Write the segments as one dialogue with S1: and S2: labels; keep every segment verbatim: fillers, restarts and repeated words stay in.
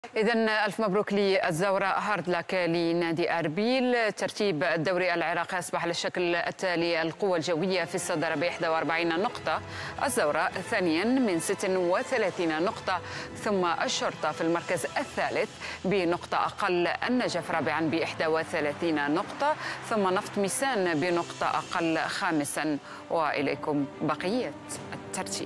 S1: إذا ألف مبروك للزوراء هارد لك لنادي أربيل. ترتيب الدوري العراقي أصبح على الشكل التالي: القوة الجوية في الصدارة ب إحدى وأربعين نقطة، الزوراء ثانيا من ست وثلاثين نقطة، ثم الشرطة في المركز الثالث بنقطة أقل، النجف رابعا ب إحدى وثلاثين نقطة، ثم نفط ميسان بنقطة أقل خامسا. وإليكم بقية الترتيب.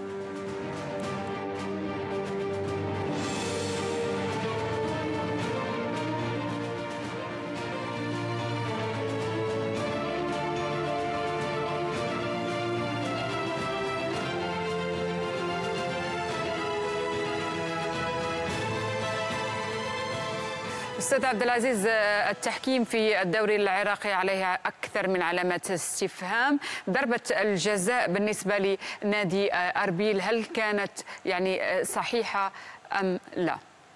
S1: أستاذ عبد العزيز، التحكيم في الدوري العراقي عليها أكثر من علامات استفهام. ضربة الجزاء بالنسبة لنادي أربيل هل كانت يعني صحيحة أم لا؟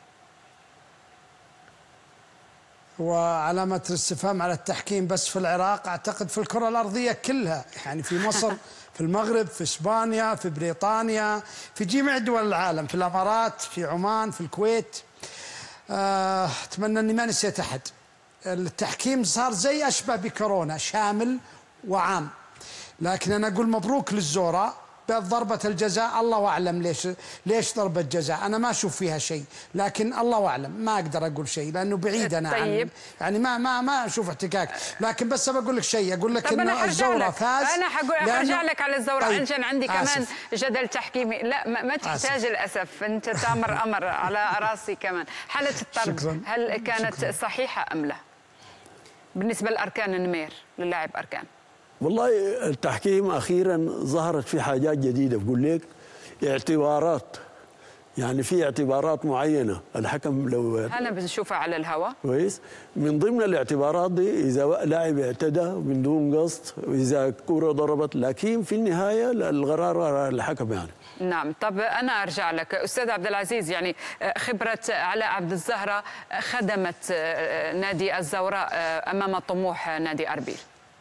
S2: وعلامة الاستفهام على التحكيم بس في العراق، أعتقد في الكرة الأرضية كلها، يعني في مصر، في المغرب، في إسبانيا، في بريطانيا، في جميع دول العالم، في الإمارات، في عمان، في الكويت. آه، أتمنى أني ما نسيت أحد. التحكيم صار زي أشبه بكورونا، شامل وعام. لكن أنا أقول مبروك للزوراء بضربة الجزاء. الله أعلم ليش ليش ضربة جزاء، أنا ما أشوف فيها شيء، لكن الله أعلم، ما أقدر أقول شيء لأنه بعيد أنا
S1: طيب.
S2: عن يعني ما ما ما أشوف احتكاك. لكن بس بقول لك شيء، أقول لك إنه الزوراء فاز.
S1: أنا حرجع لك على الزوراء. طيب. عشان عندي كمان آسف. جدل تحكيمي. لا ما, ما تحتاج آسف. للأسف أنت تامر أمر على راسي كمان. حالة الطرد شكرا. هل كانت شكرا. صحيحة أم لا بالنسبة لأركان النمير للاعب أركان؟
S3: والله التحكيم أخيرا ظهرت في حاجات جديدة. بقول لك اعتبارات، يعني في اعتبارات معينة الحكم لو
S1: أنا بنشوفها على الهواء
S3: كويس. من ضمن الاعتبارات دي إذا لاعب اعتدى من دون قصد، وإذا الكرة ضربت، لكن في النهاية القرار الحكم يعني.
S1: نعم. طب أنا أرجع لك أستاذ عبد العزيز، يعني خبرة علاء عبد الزهرة خدمت نادي الزوراء أمام طموح نادي أربيل.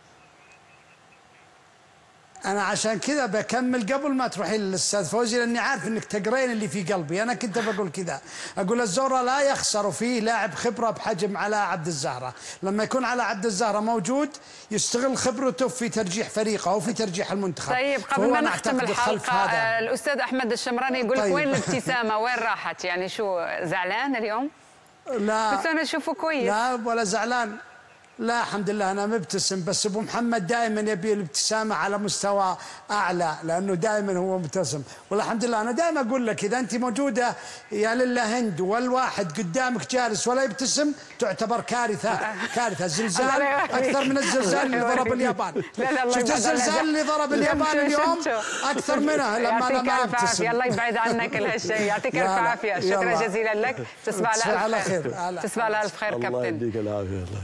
S2: أنا عشان كذا بكمل قبل ما تروحين للأستاذ فوزي، لأني عارف إنك تقرين اللي في قلبي. أنا كنت بقول كذا، أقول الزوراء لا يخسر فيه لاعب خبرة بحجم علاء عبد الزهرة. لما يكون علاء عبد الزهرة موجود يستغل خبرته في ترجيح فريقه أو في ترجيح المنتخب.
S1: طيب قبل ما نختم الحلقة، الأستاذ أحمد الشمراني يقول لك طيب. وين الابتسامة، وين راحت؟ يعني شو زعلان اليوم؟
S2: لا
S1: بس أنا أشوفه كويس.
S2: لا ولا زعلان، لا الحمد لله أنا مبتسم. بس أبو محمد دائما يبي الابتسامة على مستوى أعلى، لأنه دائما هو مبتسم. والحمد لله أنا دائما أقول لك إذا أنت موجودة يا لله هند والواحد قدامك جالس ولا يبتسم تعتبر كارثة. كارثة. زلزال أكثر من الزلزال اللي ضرب اليابان. شفت الزلزال اللي ضرب اليابان اليوم أكثر منه لما أنا ما أبتسم.
S1: الله يبعد عنك كل هالشيء. يعطيك ألف عافية. شكرا جزيلا لك. تصبح على ألف خير. تصبح على ألف خير كابتن.
S3: الله يديك العافية.